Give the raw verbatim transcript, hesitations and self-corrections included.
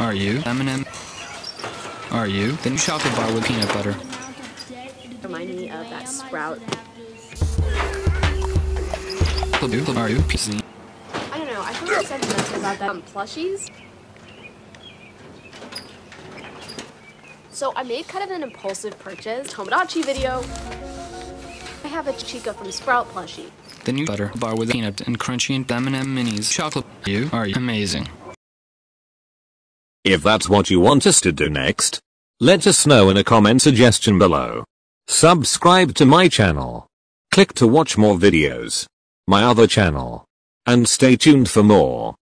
Are you? M and M. Are you? The new chocolate bar with peanut butter. Remind me of that Sprout. Are you? P C. I don't know, I feel like sentimental about that um, plushies. So I made kind of an impulsive purchase Tomodachi video. I have a Chica from Sprout plushie. The new butter bar with peanut and crunchy and M and M minis chocolate. You are amazing. If that's what you want us to do next, let us know in a comment suggestion below. Subscribe to my channel. Click to watch more videos. My other channel. And stay tuned for more.